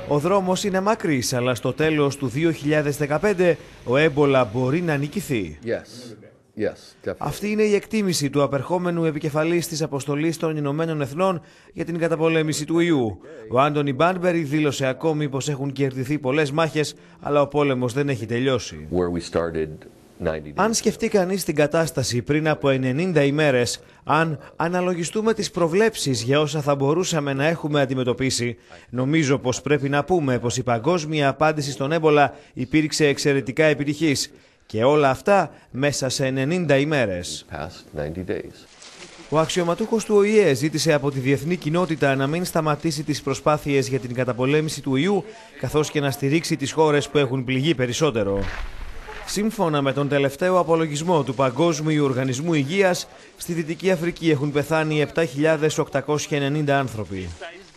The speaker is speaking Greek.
Ο δρόμος είναι μακρύς, αλλά στο τέλος του 2015 ο έμπολα μπορεί να νικηθεί. Αυτή είναι η εκτίμηση του απερχόμενου επικεφαλής της Αποστολής των Ηνωμένων Εθνών για την καταπολέμηση του ιού. Ο Άντονι Μπάνμπερι δήλωσε ακόμη πως έχουν κερδιθεί πολλές μάχες, αλλά ο πόλεμος δεν έχει τελειώσει. Αν σκεφτεί κανείς την κατάσταση πριν από 90 ημέρες, αν αναλογιστούμε τις προβλέψεις για όσα θα μπορούσαμε να έχουμε αντιμετωπίσει, νομίζω πως πρέπει να πούμε πως η παγκόσμια απάντηση στον έμπολα υπήρξε εξαιρετικά επιτυχής. Και όλα αυτά μέσα σε 90 ημέρες. Ο αξιωματούχος του ΟΗΕ ζήτησε από τη διεθνή κοινότητα να μην σταματήσει τις προσπάθειες για την καταπολέμηση του ιού, καθώς και να στηρίξει τις χώρες που έχουν πληγεί περισσότερο. Σύμφωνα με τον τελευταίο απολογισμό του Παγκόσμιου Οργανισμού Υγείας, στη Δυτική Αφρική έχουν πεθάνει 7.890 άνθρωποι.